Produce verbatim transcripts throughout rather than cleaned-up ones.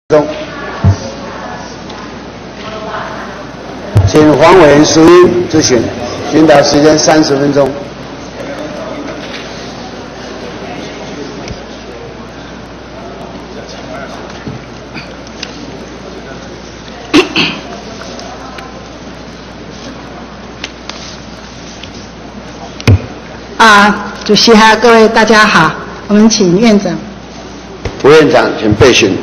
钟，请黄委员书音咨询，宣导时间三十分钟。 啊，主席哈，各位大家好，我们请院长。 副院长，请备询。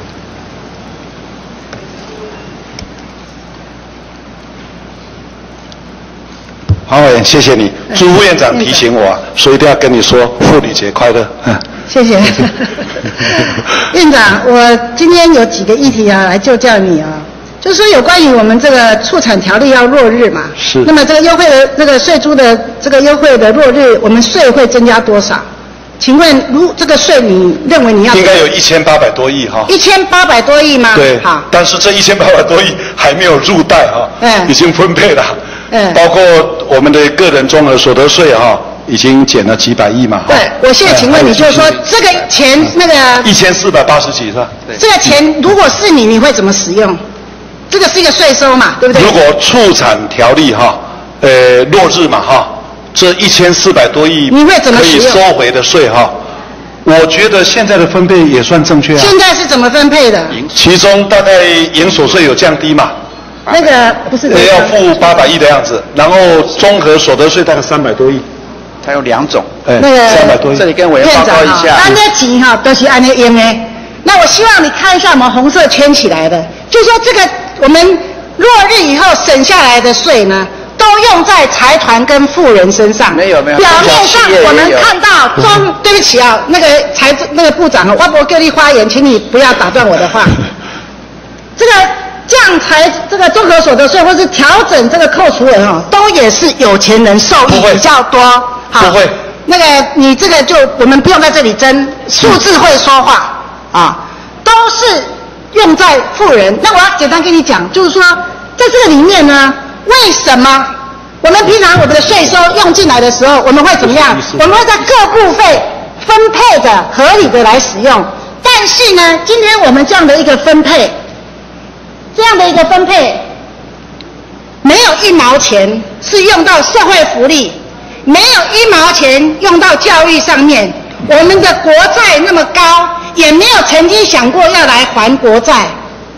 黄委员，谢谢你。朱副院长提醒我、啊，所以一定要跟你说妇女节快乐。嗯、 谢谢。院长，我今天有几个议题啊，来就教你啊，就是说有关于我们这个畜产条例要落日嘛。 是。 那么这个优惠的这个税租的这个优惠的落日，我们税会增加多少？请问，如这个税你认为你要？ 应该有一千八百多亿哈。 一千八百多亿吗？ 对。 好。 但是这一千八百多亿还没有入袋哈，嗯，已经分配了。 嗯， 包括我们的个人综合所得税哈，已经减了几百亿嘛。 对，我现在请问你，就是说这个钱那个一千四百八十几是吧？ 这个钱如果是你，你会怎么使用？这个是一个税收嘛，对不对？ 如果畜产条例哈，呃，落日嘛哈，这一千四百多亿你会怎么可以使用收回的税哈，我觉得现在的分配也算正确啊。 现在是怎么分配的？ 其中大概营所税有降低嘛。 那个不是要付八百亿的样子，然后综合所得税大概三百多亿， 它有两种， 哎， 那个三百多亿。 这里跟委员报告一下。 那那钱哈都是按那用的。那我希望你看一下我们红色圈起来的，就是说这个我们落日以后省下来的税呢，都用在财团跟富人身上。 没有没有。 表面上我们看到中，对不起啊，那个财政那个部长，我不给你发言，请你不要打断我的话。这个。 降财这个综合所得税，或是调整这个扣除额哈，都也是有钱人受益比较多。 不会。那个你这个就我们不用在这里争，数字会说话啊，都是用在富人。那我要简单跟你讲，就是说在这个里面呢，为什么我们平常我们的税收用进来的时候，我们会怎么样？我们会在各部分分配的合理的来使用。但是呢，今天我们这样的一个分配。 这样的一个分配，没有一毛钱是用到社会福利，没有一毛钱用到教育上面。我们的国债那么高，也没有曾经想过要来还国债。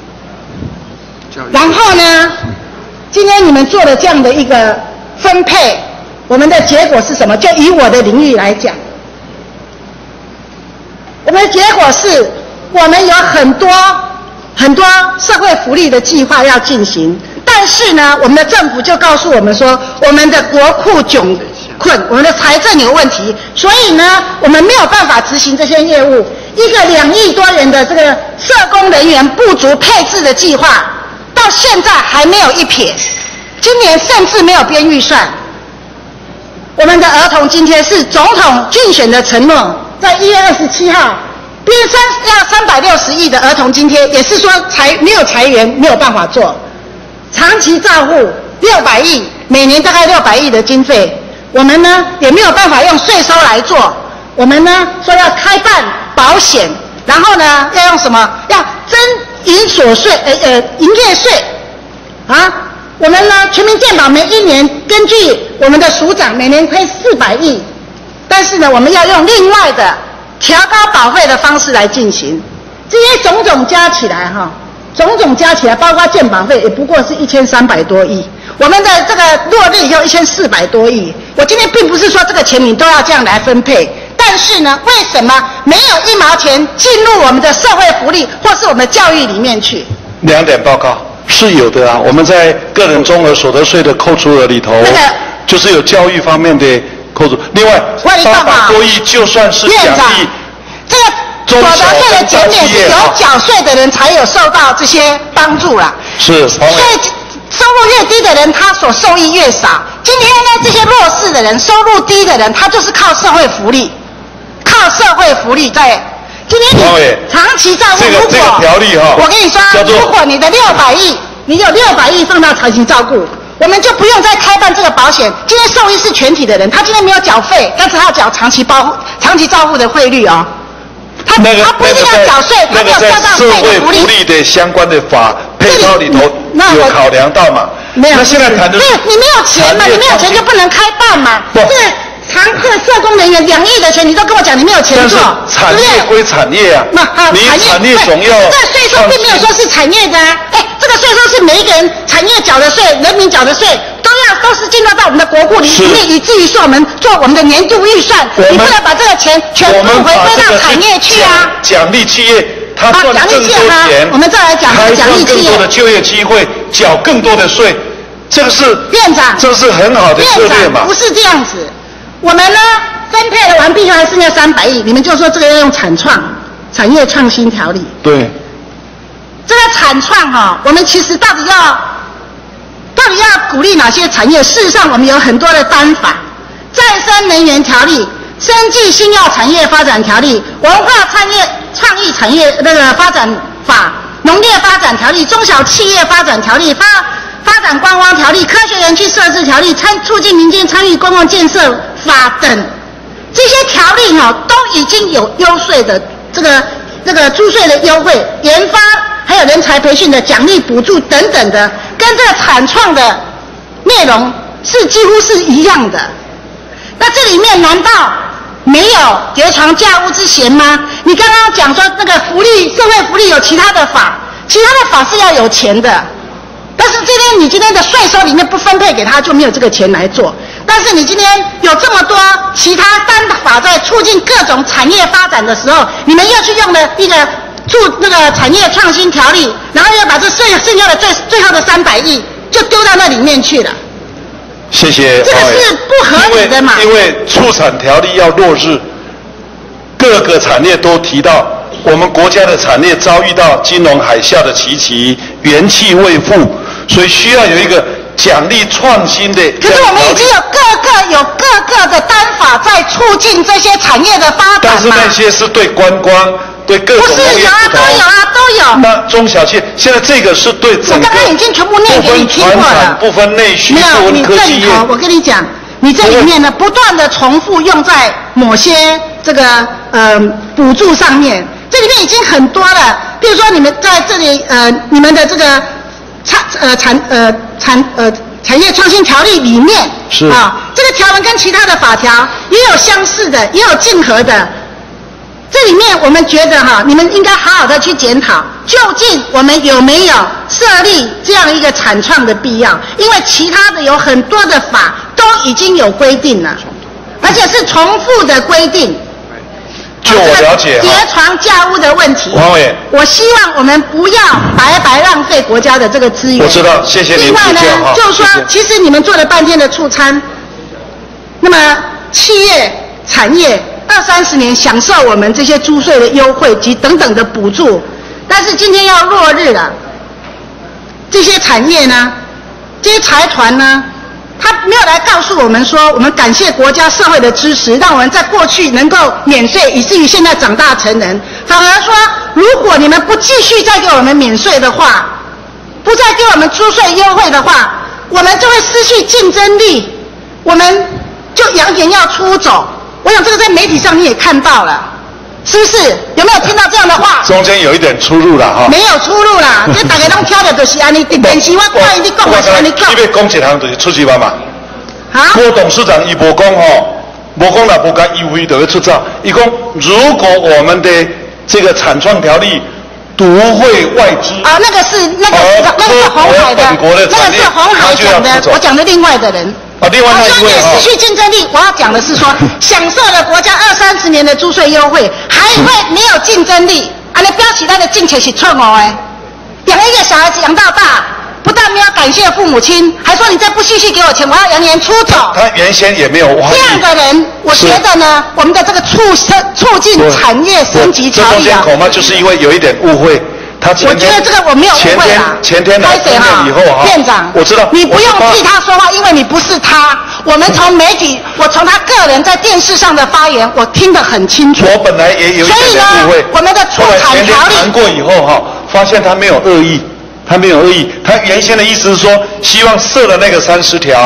然后呢，今天你们做了这样的一个分配，我们的结果是什么？就以我的领域来讲，我们的结果是我们有很多。 很多社会福利的计划要进行，但是呢，我们的政府就告诉我们说，我们的国库窘困，我们的财政有问题，所以呢，我们没有办法执行这些业务。一个两亿多元的这个社工人员不足配置的计划，到现在还没有一撇，今年甚至没有编预算。我们的儿童津贴是总统竞选的承诺，在一月二十七号。 编三要三百六十亿的儿童津贴，也是说裁没有裁员没有办法做，长期照护六百亿，每年大概六百亿的经费，我们呢也没有办法用税收来做，我们呢说要开办保险，然后呢要用什么？要征营所税，呃呃营业税，啊，我们呢全民健保每一年根据我们的署长每年亏四百亿，但是呢我们要用另外的。 调高保费的方式来进行，这些种种加起来哈，种种加起来，包括健保费也不过是一千三百多亿。我们的这个落日以后一千四百多亿。我今天并不是说这个钱你都要这样来分配，但是呢，为什么没有一毛钱进入我们的社会福利或是我们的教育里面去？ 两点报告是有的啊，我们在个人综合所得税的扣除额里头，那个就是有教育方面的。 扣除，另外八百多亿就算是奖励， 这个所得税的减免是有缴税的人才有受到这些帮助啦。 是，所以收入越低的人，他所受益越少。今天呢，这些弱势的人、收入低的人，他就是靠社会福利，靠社会福利在。今天你长期照顾，如果这个条例哈， 我跟你说，如果你的六百亿，你有六百亿放到长期照顾。 我们就不用再开办这个保险。今天受益是全体的人，他今天没有缴费，但是他要缴长期保护、长期照护的汇率哦。 他那个他不一定要缴税，他没有受到社会福利的相关的法配套里头有考量到嘛？ 没有。 那现在谈的是你没有钱嘛？你没有钱就不能开办嘛？ 不， 这常客社工人员两亿的钱，你都跟我讲你没有钱做， 产业归产业啊， 那你产业总要。 这税收并没有说是产业的啊，哎，这个税收是每一个人产业缴的税，人民缴的税。都要都是进入到我们的国库里面，以至于是我们做我们的年度预算，你不能把这个钱全部回归到产业去啊！ 奖励企业，他赚更多钱， 我们再来讲奖励企业， 开创更多的就业机会，缴更多的税，这个是院长， 这是很好的策略嘛？ 不是这样子，我们呢分配了完毕后还剩下三百亿，你们就说这个要用产创产业创新条例。 对， 这个产创哈，我们其实到底要。到底要鼓励哪些产业？事实上，我们有很多的单法：再生能源条例、生技新药产业发展条例、文化产业创意产业那个发展法、农业发展条例、中小企业发展条例、发发展观光条例、科学园区设置条例、参促进民间参与公共建设法等这些条例哈，都已经有优税的这个这个租税的优惠、研发。还有人才培训的奖励补助等等的，跟这个产创的内容是几乎是一样的。那这里面难道没有叠床架屋之嫌吗？你刚刚讲说那个福利社会福利有其他的法，其他的法是要有钱的，但是今天你今天的税收里面不分配给他，就没有这个钱来做。但是你今天有这么多其他单法在促进各种产业发展的时候，你们又去用了一个。促那个产业创新条例，然后要把这剩剩下的最最后的三百亿就丢到那里面去了。 谢谢。 这个是不合理的嘛？ 因为, 因为促产条例要落日，各个产业都提到，我们国家的产业遭遇到金融海啸的奇袭，元气未复，所以需要有一个奖励创新的。 可是我们已经有各个有各个的单法在促进这些产业的发展嘛？ 但是那些是对观光。对各种不是有啊，都有啊，都有。 那中小企业现在这个是对整个我刚刚已经全部念给你听过了， 不分内需， 没有，你这里头，我跟你讲，你这里面呢不断的重复用在某些这个呃补助上面，这里面已经很多了。比如说你们在这里呃你们的这个产呃产呃产呃产业创新条例里面是啊，这个条文跟其他的法条也有相似的，也有竞合的。这里面我们觉得哈，你们应该好好的去检讨，究竟我们有没有设立这样一个产创的必要？因为其他的有很多的法都已经有规定了，而且是重复的规定。 就我了解， 叠床架屋的问题。 王委员， 我希望我们不要白白浪费国家的这个资源。 我知道，谢谢您。 另外呢，就是说，其实你们做了半天的促餐，那么企业产业。二三十年享受我们这些租税的优惠及等等的补助，但是今天要落日了，这些产业呢，这些财团呢，他没有来告诉我们说，我们感谢国家社会的支持，让我们在过去能够免税，以至于现在长大成人，反而说，如果你们不继续再给我们免税的话，不再给我们租税优惠的话，我们就会失去竞争力，我们就扬言要出走。我想这个在媒体上你也看到了，是不是？有没有听到这样的话？ 中间有一点出入了哈。 没有出入啦，这大家都挑的就是安尼，电视我看你讲的是安尼讲。 你要讲一项就是出去嘛嘛。 啊？ 郭董事长伊无讲吼，无讲啦，无讲优惠就会出招。伊讲如果我们的这个产创条例独惠外资。啊， 那个是那个是那个是红海的，那个是红海讲的，我讲的另外的人。 啊，另外那一位哈，失去竞争力。我要讲的是说，享受了国家二三十年的租税优惠，还会没有竞争力。啊，你标起来的政策是错误的。养一个小孩子养到大，不但没有感谢父母亲，还说你再不继续给我钱，我要扬言出走。 他原先也没有挖。 这样的人，我觉得呢，我们的这个促促进产业升级条例啊， 这中间恐怕就是因为有一点误会。他我觉得这个我没有误会啦。 前天来见面以后哈， 院长， 我知道你不用替他说话，因为你不是他。我们从媒体，我从他个人在电视上的发言，我听得很清楚。 我本来也有一点点误会。 我们的促产条例谈过以后哈，发现他没有恶意，他没有恶意。他原先的意思是说，希望设了那个三十条，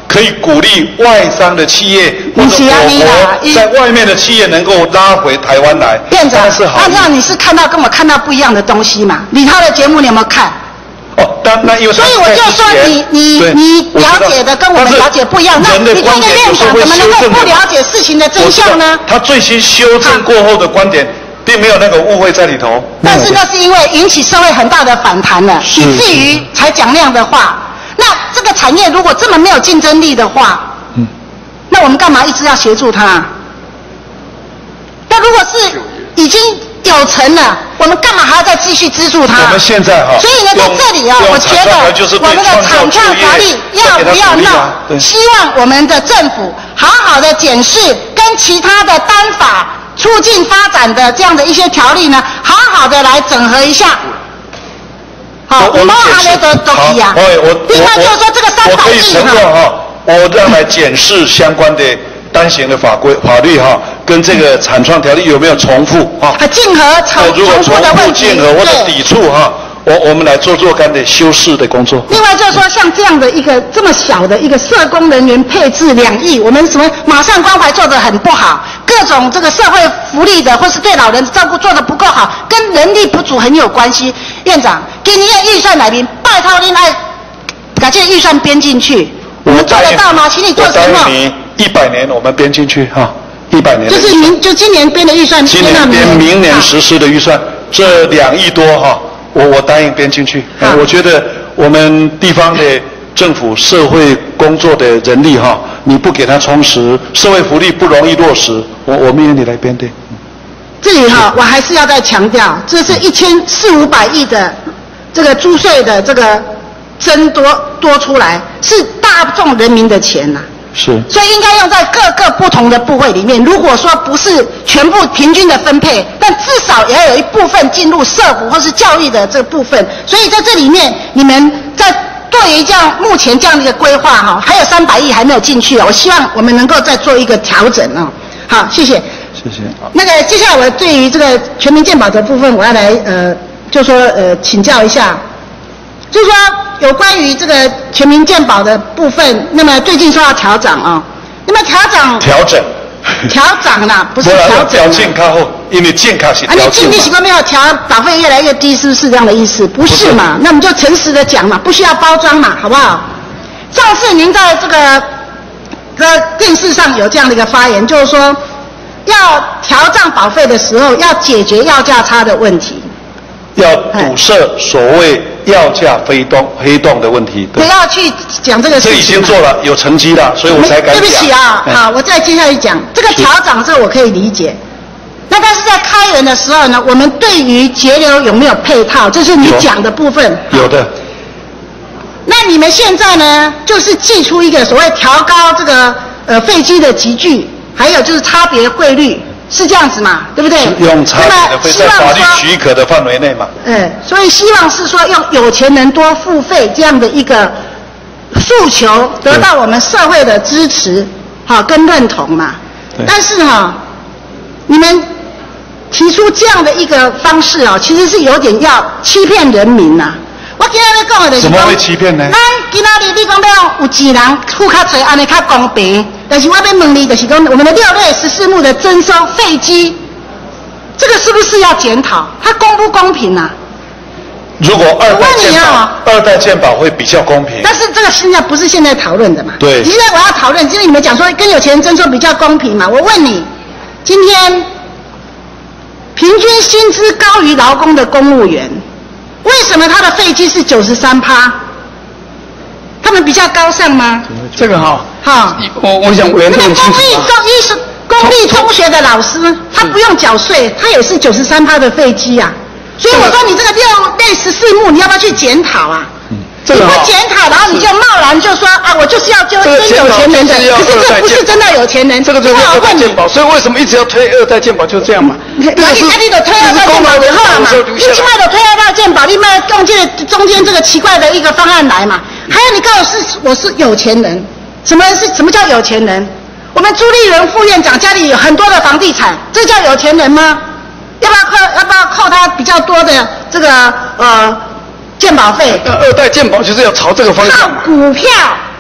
可以鼓励外商的企业或者我国在外面的企业能够拉回台湾来。 院长，那这样你是看到跟我看到不一样的东西嘛？李涛的节目你有没有看？ 哦，但那因为所以我就说你你你了解的跟我们了解不一样，那你看一个院长怎么能够不了解事情的真相呢？ 他最新修正过后的观点，并没有那个误会在里头。 但是那是因为引起社会很大的反弹了，以至于才讲那样的话。那这个产业如果这么没有竞争力的话，嗯，那我们干嘛一直要协助它？那如果是已经有成了，我们干嘛还要再继续资助它？ 我们现在哈， 所以呢，在这里啊，我觉得我们的产创条例要不要闹？希望我们的政府好好的检视跟其他的单法促进发展的这样的一些条例呢，好好的来整合一下。好，我们还没得都提啊。另外就是说这个三百亿哈，我让来检视相关的单行的法规法律哈，跟这个产创条例有没有重复啊？ 啊，竞合重重复的问题， 竞合或者抵触哈，我我们来做做干的修饰的工作。 另外就是说，像这样的一个这么小的一个社工人员配置两亿，我们什么马上关怀做得很不好，各种这个社会福利的或是对老人照顾做得不够好，跟人力不足很有关系。院长，给你的预算来宾，拜托您来把这个预算编进去，我们做得到吗？请你做什么？ 一百年我们编进去哈，一百年。 就是明就今年编的预算， 今年编明年实施的预算，这两亿多哈，我我答应编进去。我觉得我们地方的政府社会工作的人力哈，你不给他充实，社会福利不容易落实，我我们由你来编的。 这里哈，我还是要再强调，这是一千四五百亿的这个租税的这个增多多出来，是大众人民的钱呐、啊。 是， 所以应该用在各个不同的部会里面。如果说不是全部平均的分配，但至少也要有一部分进入社福或是教育的这个部分。所以在这里面，你们在对于这样目前这样的一个规划哈，还有三百亿还没有进去啊，我希望我们能够再做一个调整啊。好，谢谢。 谢谢。 那个接下来我对于这个全民健保的部分，我要来呃，就说呃请教一下。就是说，有关于这个全民健保的部分，那么最近说要调涨啊、哦，那么调涨调整调涨啦，不是调整。 调健康后，因为健康是调整。 啊，你尽力习惯没有调，保费越来越低，是不是这样的意思？不是嘛？是那我们就诚实的讲嘛，不需要包装嘛，好不好？上次您在这个这个电视上有这样的一个发言，就是说要调涨保费的时候，要解决药价差的问题。 要堵塞所谓药价飞动黑洞的问题。 不要去讲这个事情。 这已经做了，有成绩了，所以我才敢讲。 对不起啊， 嗯、 好，我再接下去讲这个调涨，这个我可以理解。那但是在开源的时候呢，我们对于节流有没有配套？这是你讲的部分。 有, 有的。 那你们现在呢，就是寄出一个所谓调高这个呃飞机的集聚，还有就是差别汇率。是这样子嘛，对不对？ 用差别的费在法律许可的范围内嘛。 嗯，所以希望是说用有钱人多付费这样的一个诉求，得到我们社会的支持，好跟认同嘛。但是哈，你们提出这样的一个方式啊，其实是有点要欺骗人民呐、啊。我今天要讲的就是怎么会欺骗呢？ 咱今仔日你讲要有钱人付较多，安尼较公平。但是我要问你，就是讲我们的六类十四目的征收费基，这个是不是要检讨？它公不公平啊？ 如果二代健保，啊、二代健保会比较公平。 但是这个现在不是现在讨论的嘛？ 对。 现在我要讨论，就是你们讲说跟有钱人征收比较公平嘛？我问你，今天平均薪资高于劳工的公务员，为什么他的费基是九十三趴？他们比较高尚吗？ 这个哈， 哈， 我我想委员这么清楚。 公立中医是公立中学的老师，他不用缴税，他也是九十三趴的费基啊。所以我说你这个六类十四目，你要不要去检讨啊？嗯，你不检讨，然后你就贸然就说啊，我就是要就跟有钱人的，可是这不是真的有钱人。 这个就是二代健保，所以为什么一直要推二代健保？就这样嘛。 那你你得推二代健保以后嘛，你起码得推二代健保，你卖中间中间这个奇怪的一个方案来嘛。还有你告诉我是有钱人，什么是什么叫有钱人？我们朱立伦副院长家里有很多的房地产，这叫有钱人吗？要不要扣？要不要扣他比较多的这个呃健保费？ 二代健保就是要朝这个方向。 靠股票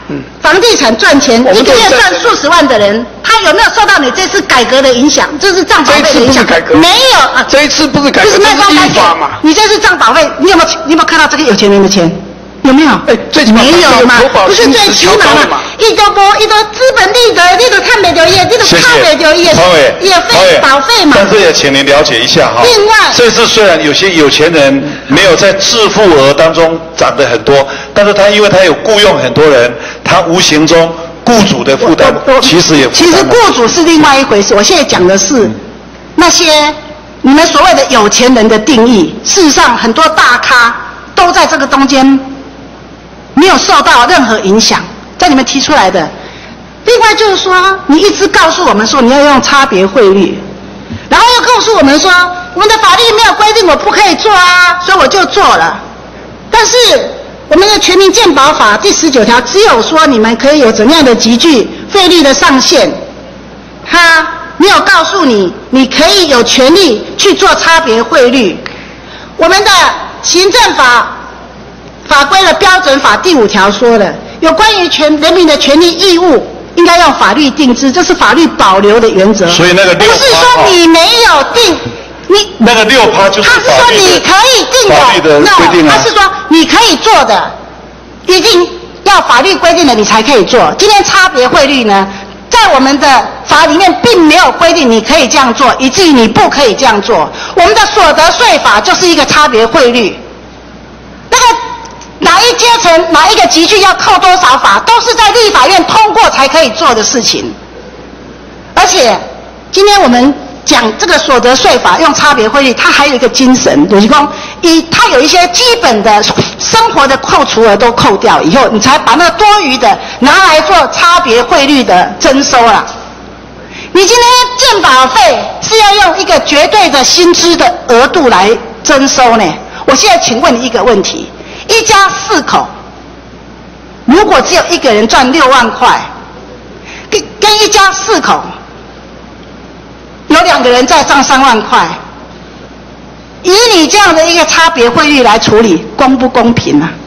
嗯，房地产赚钱，一个月赚数十万的人，他有没有受到你这次改革的影响？这是涨保费的影响？没有啊， 这一次不是改革，这是立法嘛？ 你这是涨保费，你有没有你有没有看到这个有钱人的钱？有没有？ 哎，最起码没有嘛？不是最起码嘛？一都不一都资本利得，你都看不到业，你都看不到业，业费保费嘛。 但是也请您了解一下哈。 另外， 这次虽然有些有钱人没有在致富额当中涨得很多，但是他因为他有雇佣很多人，他无形中雇主的负担其实也。 其实雇主是另外一回事，我现在讲的是、嗯、那些你们所谓的有钱人的定义。事实上，很多大咖都在这个中间。没有受到任何影响，在你们提出来的。另外就是说，你一直告诉我们说你要用差别汇率，然后又告诉我们说我们的法律没有规定我不可以做啊，所以我就做了。但是我们的《全民健保法》第十九条只有说你们可以有怎样的集聚费率的上限，他没有告诉你你可以有权利去做差别汇率。我们的行政法法规的标准法第五条说了，有关于全人民的权利义务应该用法律定之，这是法律保留的原则。 所以那个六趴不是说你没有定，你那个六趴就是他是说你可以定的， 法律的规定啊。 他是说你可以做的，一定要法律规定的你才可以做。今天差别汇率呢，在我们的法里面并没有规定你可以这样做，以至于你不可以这样做。我们的所得税法就是一个差别汇率，那个。哪一阶层哪一个集聚要扣多少法，都是在立法院通过才可以做的事情。而且今天我们讲这个所得税法用差别汇率，它还有一个精神，就是说以它有一些基本的生活的扣除额都扣掉以后，你才把那多余的拿来做差别汇率的征收啦。你今天健保费是要用一个绝对的薪资的额度来征收呢？我现在请问你一个问题。一家四口，如果只有一个人赚六万块，跟跟一家四口有两个人再赚三万块，以你这样的一个差别汇率来处理，公不公平啊？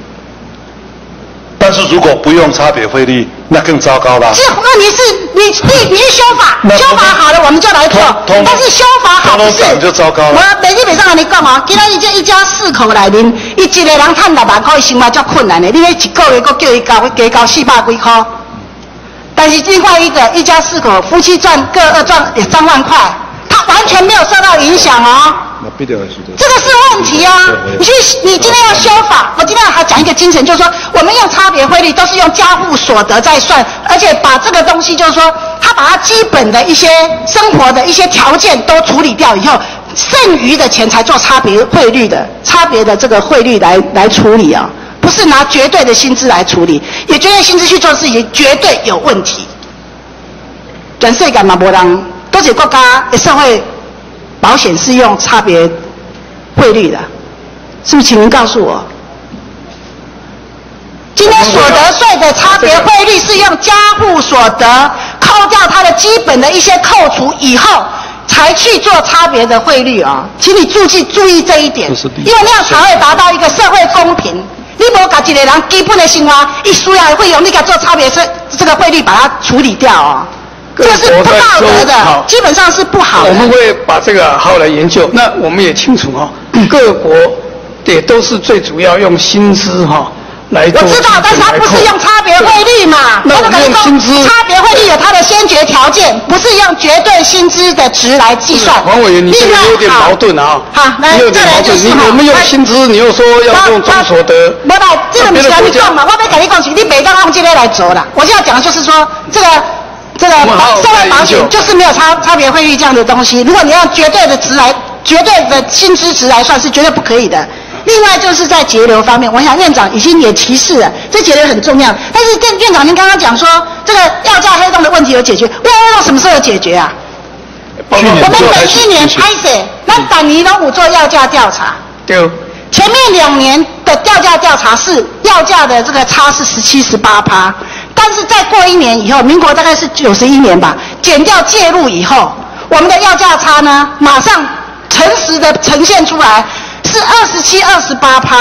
但是如果不用差别汇率，那更糟糕了。 这问题是你你你去修法，修法好了我们就来做。但是修法好不是， 就糟糕了。 我每基本上跟你讲哦，今仔日这一家四口来临，伊一个人赚六万块，生活足困难的。你那一个月佫叫伊交加交四百几块，但是另外一个一家四口夫妻赚各二赚三万块，他完全没有受到影响哦。这个是问题啊！你去，你今天要修法，我今天还讲一个精神，就是说，我们用差别汇率都是用家户所得在算，而且把这个东西，就是说，他把他基本的一些生活的一些条件都处理掉以后，剩余的钱才做差别汇率的差别的这个汇率来来处理啊，不是拿绝对的薪资来处理，也绝对薪资去做事情绝对有问题。全世界嘛无人，都是国家的社会。保险是用差别汇率的，是不是？请您告诉我，今天所得税的差别汇率是用家户所得扣掉它的基本的一些扣除以后，才去做差别的汇率啊、哦，请你注意注意这一点，因为那样才会达到一个社会公平。你无把一个人基本的生活，一需要会用你给做差别税这个汇率把它处理掉哦。这是不道德的，基本上是不好的。 我们会把这个好来研究。那我们也清楚哈、哦，各国也都是最主要用薪资哈、哦、来做。 我知道，但是它不是用差别汇率嘛。 那我们用薪资， 差别汇率有它的先决条件，不是用绝对薪资的值来计算。 黄委员，你这个有点矛盾啊。 好，来，再来就是你我们用薪资，你又说要用总所得。 不不，这个不是跟你讲嘛，我要跟你讲是，你每当用这个来做啦。我现在讲的就是说这个。这个社会保险就是没有差差别汇率这样的东西。如果你用绝对的值来、绝对的薪资值来算，是绝对不可以的。另外就是在节流方面，我想院长已经也提示了，这节流很重要。但是院院长您刚刚讲说，这个药价黑洞的问题有解决，药价什么时候有解决啊？我们每一年拍摄，那等于都有做药价调查。 对。 前面两年的药价调查是药价的这个差是十七、十八趴。但是再过一年以后，民国大概是九十一年吧，减掉介入以后，我们的药价差呢，马上诚实的呈现出来是二十七、二十八趴。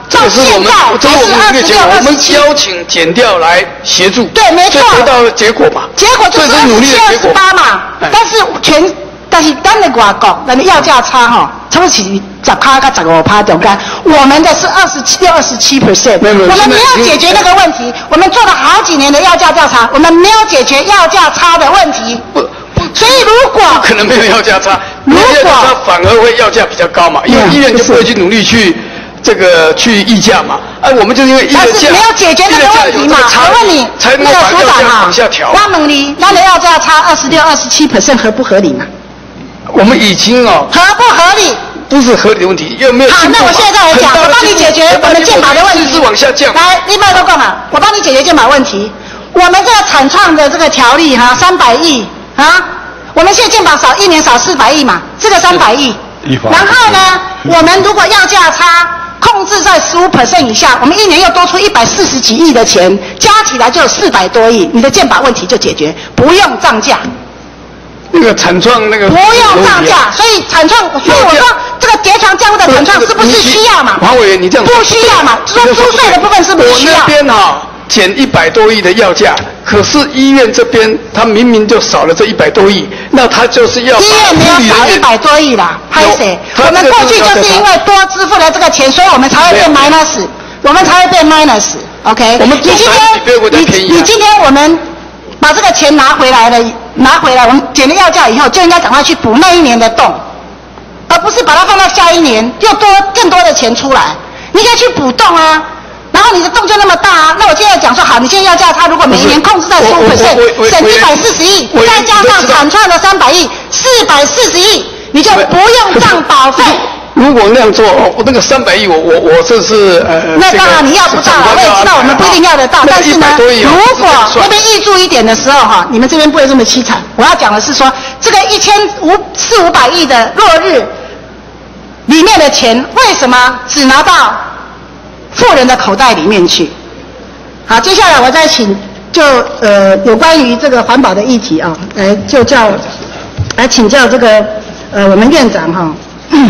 到现在还是二十六、二十七。 我们邀请检调来协助， 对，没错， 得到结果嘛。 结果就是二十七、二十八嘛。但是全，但是咱的外国，咱的要价差哈，差不多是十趴到十五趴中间。我们的是二十七、二十七 percent。我们没有解决那个问题，我们做了好几年的要价调查，我们没有解决要价差的问题。 不。 所以如果不可能没有要价差， 如果要价差反而会要价比较高嘛，因为医院就不会去努力去这个去议价嘛。哎、啊，我们就是因为医院价， 但是没有解决那个问题嘛。我问你， 才那个署长哈，我问你，那的要价差二十六、二十七 percent 合不合理嘛？ 我们已经哦， 合不合理？ 不是合理的问题，又没有。 好，那我现在来讲，我帮你解决我们健保的问题。 是往下降。 来，另外都干嘛？我帮你解决健保问题。我们这个产创的这个条例哈，三百亿啊。我们现在健保少一年少四百亿嘛，这个三百亿。然后呢，我们如果要价差控制在十五 percent 以下，我们一年又多出一百四十几亿的钱，加起来就有四百多亿，你的健保问题就解决，不用涨价。 那个产创那个不用涨价，所以产创，所以我说这个叠床架屋的产创是不是需要嘛？ 黄委员，你这样不需要嘛？说租税的部分是不需要。 我那边哈减一百多亿的药价，可是医院这边他明明就少了这一百多亿，那他就是要医院没有少一百多亿啦，拍谁？我们过去就是因为多支付了这个钱，所以我们才会变 minus， 我们才会变 minus。OK， 我们你今天你你今天我们把这个钱拿回来了，拿回来，我们减了药价以后，就应该赶快去补那一年的洞，而不是把它放到下一年又多更多的钱出来，你可以去补洞啊。然后你的洞就那么大啊，那我现在讲说好，你现在要价差如果每一年控制在十五 percent， 省一百四十亿，再加上产创的三百亿，四百四十亿，你就不用涨保费。 如果那样做，我那个三百亿，我我我这是呃。 那当然你要不到了，我也知道我们不一定要得到，但是呢，如果那边挹注一点的时候哈，你们这边不会这么凄惨。我要讲的是说，这个一千五四五百亿的落日里面的钱，为什么只拿到富人的口袋里面去？好，接下来我再请就呃有关于这个环保的议题啊，来就叫来请教这个呃我们院长哈。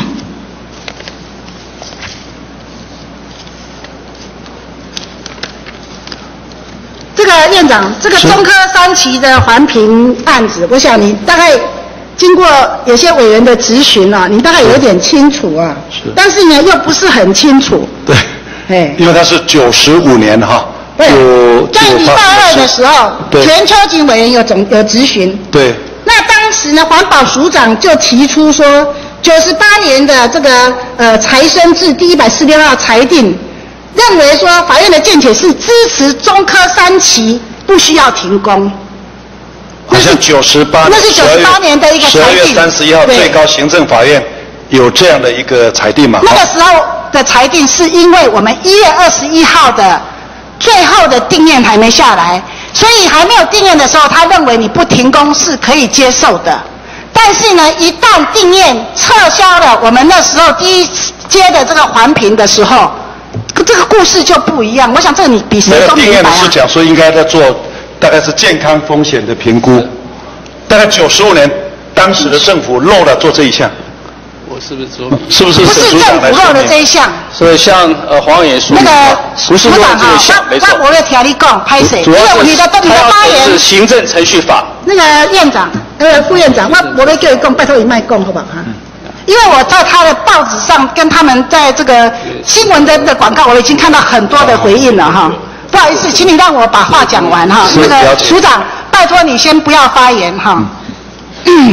这个院长，这个中科三期的环评案子，我想你大概经过有些委员的质询啊，你大概有点清楚啊，是，但是呢又不是很清楚。 对，哎，因为它是九十五年哈， 对，在礼拜二的时候，全秋瑾委员有总有质询。 对。 那当时呢，环保署长就提出说，九十八年的这个呃财生制第一百四十六号裁定。认为说法院的见解是支持中科三期不需要停工， 好像九十八， 那是九十八年的一个裁定。 十二月三十一号，最高行政法院有这样的一个裁定嘛？ 那个时候的裁定是因为我们一月二十一号的最后的定验还没下来，所以还没有定验的时候，他认为你不停工是可以接受的。但是呢，一旦定验撤销了我们那时候第一阶的这个环评的时候。这个故事就不一样，我想这个你比谁都明白啊。 定验是讲说应该在做，大概是健康风险的评估。大概九十五年，当时的政府漏了做这一项。 我是不是说？ 是不是？ 不是政府漏了这一项。 所以像呃黄委员说， 那个不是漏了这一项，没错。 那我要听你讲，拍谁？ 主要是你的你的发言是行政程序法。 那个院长，那个副院长，我我要叫你讲，拜托你卖讲好不好哈？因为我在他的报纸上跟他们在这个新闻的的广告，我已经看到很多的回应了哈。不好意思，请你让我把话讲完哈。那个署长，拜托你先不要发言哈。嗯，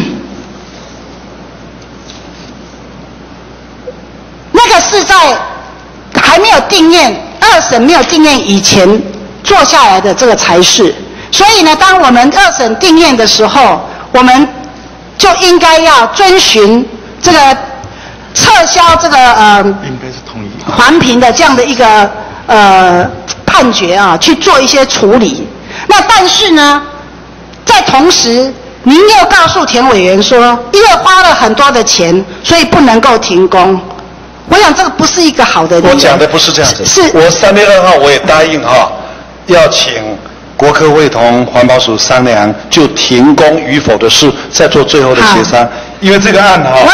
那个是在还没有定验，二审没有定验以前做下来的这个裁示，所以呢，当我们二审定验的时候，我们就应该要遵循。这个撤销这个呃， 应该是同意环评的这样的一个呃判决啊，去做一些处理。那但是呢，在同时，您又告诉田委员说，因为花了很多的钱，所以不能够停工。我想这个不是一个好的理由。 我讲的不是这样子。 是， 我三月二号我也答应哈，要请国科会同环保署商量，就停工与否的事，再做最后的协商。因为这个案哈，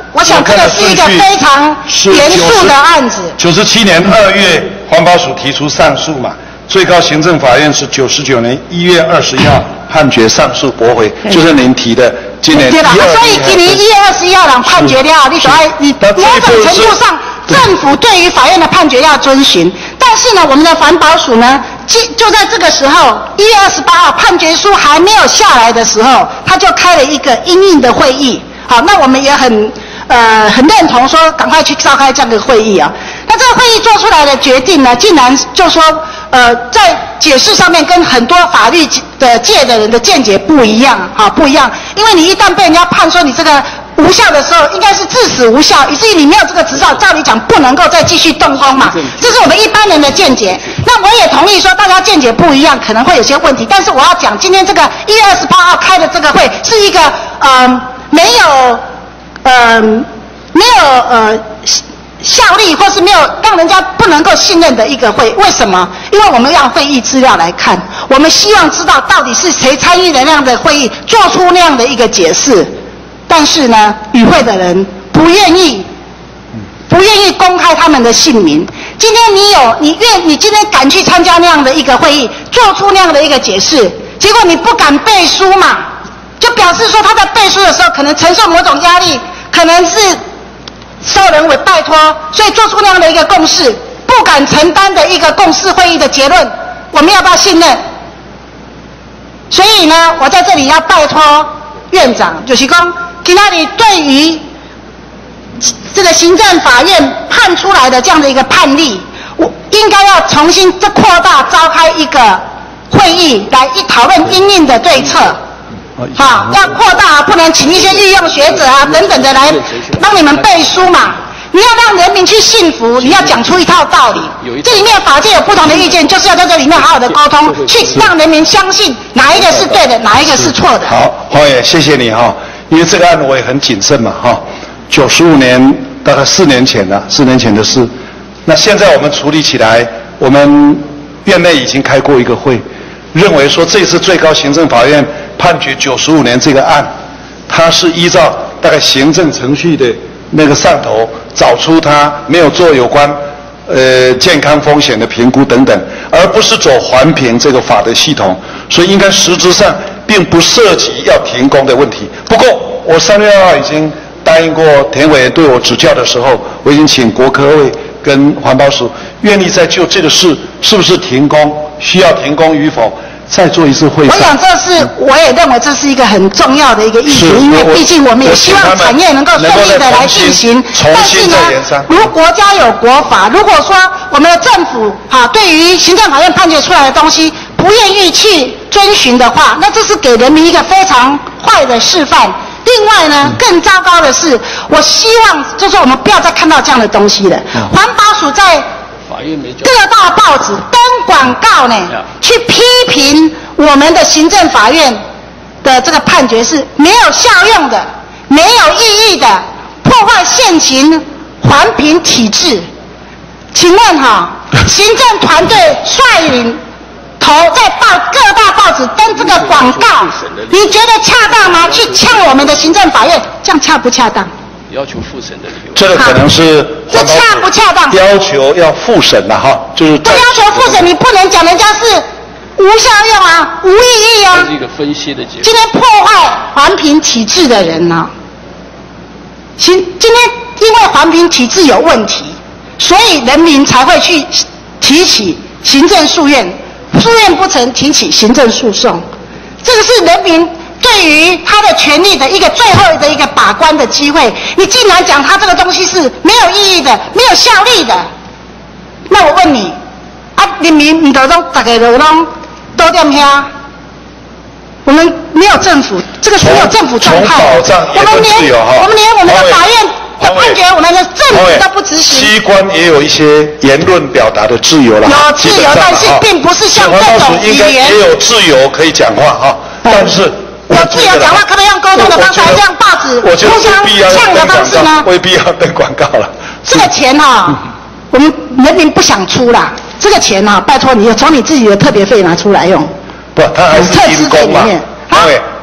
我想这个是一个非常严肃的案子。 九十七年二月，环保署提出上诉嘛，最高行政法院是九十九年一月二十一号判决上诉驳回，就是您提的今年一月二十一号。 所以今年一月二十一号人判决了，你就爱你某种程度上，政府对于法院的判决要遵循。但是呢，我们的环保署呢，就就在这个时候，一月二十八号判决书还没有下来的时候，他就开了一个因应的会议。好，那我们也很呃很认同说，赶快去召开这样的会议啊。那这个会议做出来的决定呢，竟然就说呃在解释上面跟很多法律的界的人的见解不一样啊，不一样。因为你一旦被人家判说你这个无效的时候，应该是致死无效，以至于你没有这个执照，照理讲不能够再继续动工嘛。这是我们一般人的见解。那我也同意说，大家见解不一样，可能会有些问题。但是我要讲，今天这个一月二十八号开的这个会，是一个呃没有呃没有呃效力，或是没有让人家不能够信任的一个会。为什么？因为我们要会议资料来看，我们希望知道到底是谁参与的那样的会议，做出那样的一个解释。但是呢，与会的人不愿意，不愿意公开他们的姓名。今天你有，你愿，你今天敢去参加那样的一个会议，做出那样的一个解释，结果你不敢背书嘛，就表示说他在背书的时候可能承受某种压力，可能是受人委拜托，所以做出那样的一个共识，不敢承担的一个共识会议的结论，我们要不要信任？所以呢，我在这里要拜托院长，就是说。今天你对于这个行政法院判出来的这样的一个判例，我应该要重新再扩大召开一个会议来一讨论因应的对策。好，要扩大，不能请一些御用学者啊等等的来帮你们背书嘛。你要让人民去信服，你要讲出一套道理。这里面法界有不同的意见，就是要在这里面好好的沟通，去让人民相信哪一个是对的，哪一个是错的。 好，黄爷，谢谢你哈。因为这个案子我也很谨慎嘛，哈，九十五年大概四年前了，四年前的事。那现在我们处理起来，我们院内已经开过一个会，认为说这次最高行政法院判决九十五年这个案，它是依照大概行政程序的那个上头找出他没有做有关呃健康风险的评估等等，而不是走环评这个法的系统，所以应该实质上并不涉及要停工的问题。不过，我三月二号已经答应过田委员对我指教的时候，我已经请国科会跟环保署愿意再就这个事是不是停工、需要停工与否，再做一次会议。 我想这是，我也认为这是一个很重要的一个议题，因为毕竟我们也希望产业能够顺利的来进行。但是呢，如国家有国法，如果说我们的政府啊对于行政法院判决出来的东西不愿意去遵循的话，那这是给人民一个非常坏的示范。另外呢，更糟糕的是，我希望就是我们不要再看到这样的东西了。环保署在各大报纸登广告呢，去批评我们的行政法院的这个判决是没有效用的、没有意义的，破坏现行环评体制。请问哈，行政团队率领头在报各大报纸登这个广告，你觉得恰当吗？去呛我们的行政法院，这样恰不恰当？ 要求复审的理由， 这个可能是这恰不恰当？ 要求要复审了哈，就是不要求复审，你不能讲人家是无效用啊，无意义啊。 这是一个分析的结果。 今天破坏环评体制的人呢、啊，行，今天因为环评体制有问题，所以人民才会去提起行政诉愿，诉愿不成，提起行政诉讼，这个是人民对于他的权利的一个最后的一个把关的机会。你竟然讲他这个东西是没有意义的、没有效力的，那我问你，啊，人民你都拢大家都拢都点遐？我们没有政府，这个是没有政府状态。我们连我们连我们的法院的判决，我们的政府都不执行。 机关也有一些言论表达的自由了， 有自由，但是并不是像这种语言。 也有自由可以讲话哈，但是有自由讲话，可不可以用沟通的方式，还是用报纸互相呛的方式呢？ 未必要登广告了。 这个钱哈，我们人民不想出啦。这个钱哈，拜托你从你自己的特别费拿出来用。 不，他还是停工嘛，因为他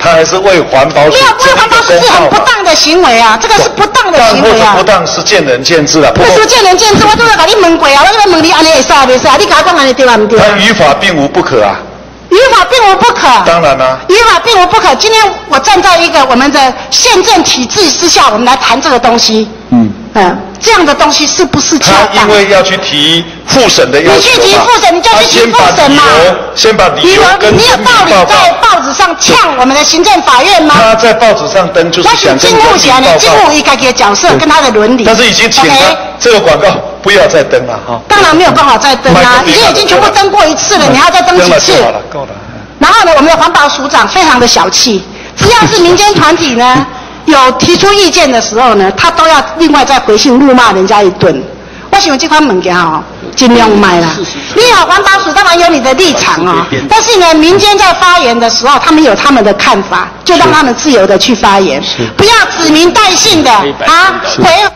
他还是为环保署没有，为环保署是很不当的行为啊，这个是不当的行为啊。 或者不当是见仁见智啊。 不是见仁见智，我都要给你问过啊，我都要问你安尼会啥袂啥，你甲我讲安尼对啊唔对啊？ 他于法并无不可啊。 于法并无不可。 当然啦、啊。 于法并无不可。今天我站在一个我们的宪政体制之下，我们来谈这个东西。嗯。嗯，这样的东西是不是恰当？ 他因为要去提复审的要求嘛， 你去提复审，你就去提复审嘛。 先把理由跟你有道理在报纸上呛我们的行政法院吗？ 他在报纸上登就是想跟金木前呢，金木一个的角色跟他的伦理。 但是已经请他这个广告不要再登了哈。 当然没有办法再登啊，已经已经全部登过一次了，你还要再登几次？ 好了，够了。 然后呢，我们的环保署长非常的小气，只要是民间团体呢。有提出意见的时候呢，他都要另外再回信怒骂人家一顿。我想这款物件哦，尽量卖啦。你好，环保署当然有你的立场哦，但是呢，民间在发言的时候，他们有他们的看法，就让他们自由的去发言，不要指名道姓的啊回。